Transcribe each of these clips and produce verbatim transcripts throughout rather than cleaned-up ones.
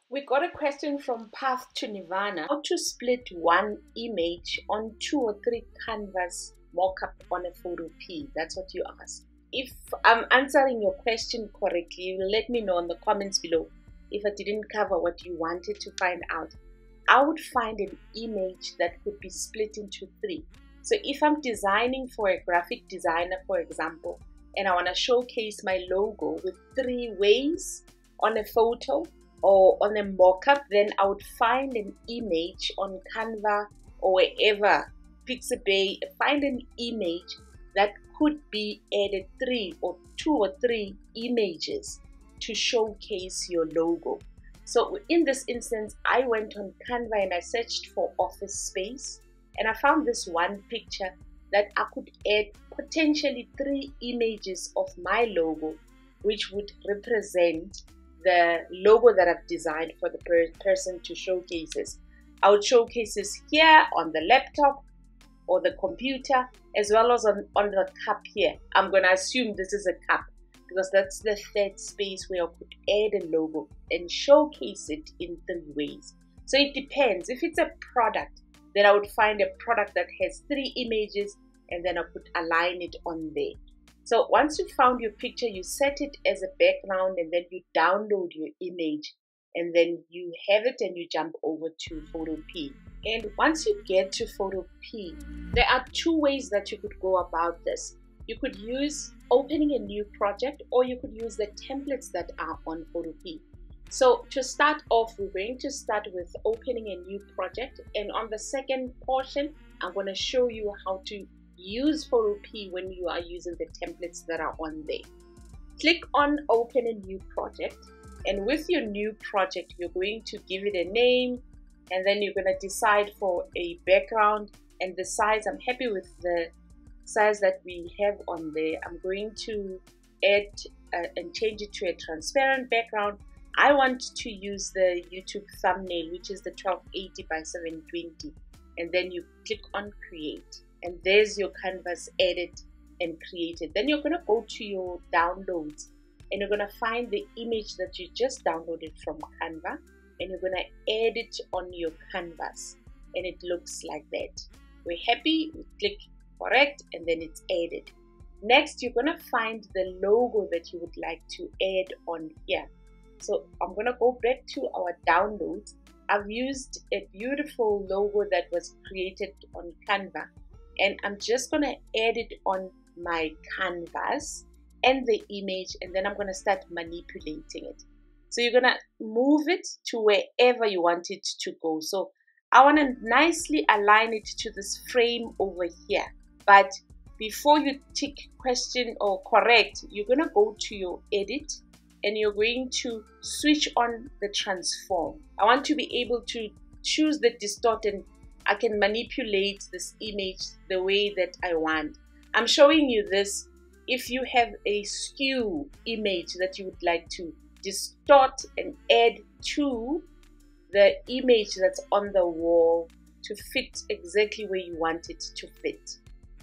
We got a question from Path to Nirvana. How to split one image on two or three canvas mockup on a Photopea? That's what you asked. If I'm answering your question correctly, let me know in the comments below if I didn't cover what you wanted to find out. I would find an image that could be split into three. So if I'm designing for a graphic designer, for example, and I want to showcase my logo with three ways on a photo or on a mockup, then I would find an image on Canva or wherever, Pixabay, find an image that could be added three or two or three images to showcase your logo. So in this instance, I went on Canva and I searched for office space, and I found this one picture that I could add potentially three images of my logo, which would represent the logo that I've designed for the per person to showcase this. I would showcase this here on the laptop or the computer, as well as on, on the cup here. I'm going to assume this is a cup because that's the third space where I could add a logo and showcase it in three ways. So it depends. If it's a product, then I would find a product that has three images and then I could align it on there. So once you found your picture, you set it as a background and then you download your image and then you have it and you jump over to Photopea. And once you get to Photopea, there are two ways that you could go about this. You could use opening a new project, or you could use the templates that are on Photopea. So to start off, we're going to start with opening a new project, and on the second portion, I'm going to show you how to use Photopea when you are using the templates that are on there. Click on open a new project, and with your new project, you're going to give it a name, and then you're going to decide for a background and the size. I'm happy with the size that we have on there. I'm going to add uh, and change it to a transparent background. I want to use the YouTube thumbnail, which is the twelve eighty by seven twenty, and then you click on create, and there's your canvas added and created. Then you're going to go to your downloads and you're going to find the image that you just downloaded from Canva, and you're going to add it on your canvas, and it looks like that. We're happy, we click correct, and then it's added. Next, you're going to find the logo that you would like to add on here. So I'm going to go back to our downloads. I've used a beautiful logo that was created on Canva, and I'm just going to add it on my canvas and the image, and then I'm going to start manipulating it. So you're going to move it to wherever you want it to go. So I want to nicely align it to this frame over here. But before you tick question or correct, you're going to go to your edit and you're going to switch on the transform. I want to be able to choose the distort, and I can manipulate this image the way that I want. I'm showing you this if you have a skew image that you would like to distort and add to the image that's on the wall to fit exactly where you want it to fit.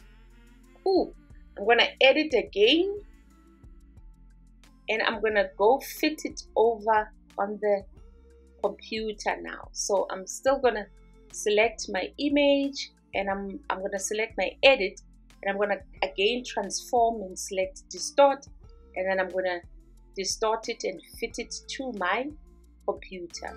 Cool. I'm going to edit again, and I'm going to go fit it over on the computer now. So I'm still going to select my image, and I'm, I'm going to select my edit, and I'm going to again transform and select distort, and then I'm going to distort it and fit it to my computer.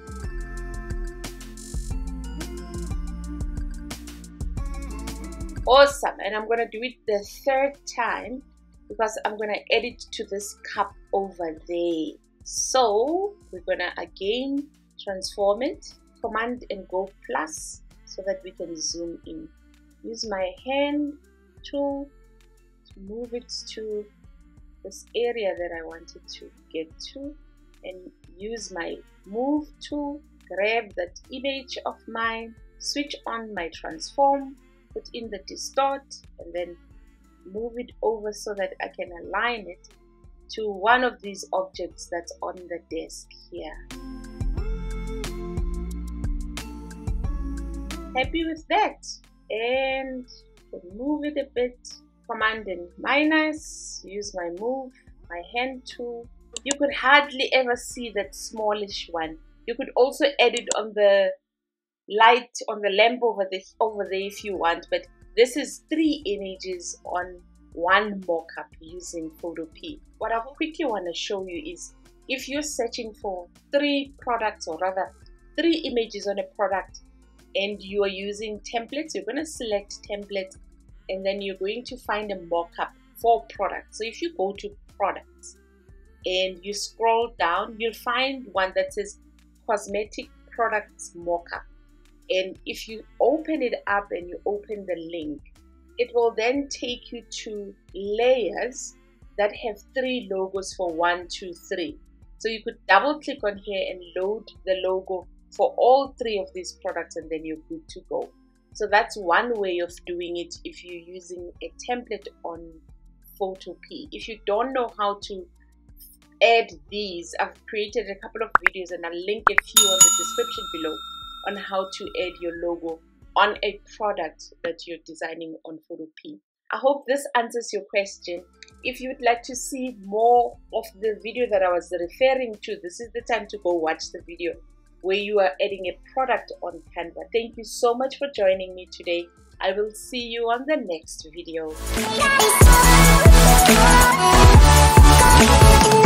Awesome. And I'm going to do it the third time because I'm going to add it to this cup over there. So we're going to again transform it, command and go plus so that we can zoom in. Use my hand tool to move it to this area that I wanted to get to, and use my move tool, grab that image of mine, switch on my transform, put in the distort, and then move it over so that I can align it to one of these objects that's on the desk here. Happy with that, and move it a bit, command and minus, use my move, my hand tool. You could hardly ever see that smallish one You could also add it on the light, on the lamp over, the, over there if you want, but this is three images on one mockup using Photopea. What I quickly want to show you is if you're searching for three products, or rather three images on a product, and you are using templates, you're going to select template, and then you're going to find a mockup for products. So if you go to products and you scroll down, you'll find one that says cosmetic products mockup. And if you open it up and you open the link, it will then take you to layers that have three logos for one, two, three. So you could double click on here and load the logo for all three of these products, and then you're good to go. So that's one way of doing it if you're using a template on Photopea. If you don't know how to add these, I've created a couple of videos and I'll link a few on the description below on how to add your logo on a product that you're designing on Photopea. I hope this answers your question. If you would like to see more of the video that I was referring to, this is the time to go watch the video where you are adding a product on Canva. Thank you so much for joining me today. I will see you on the next video.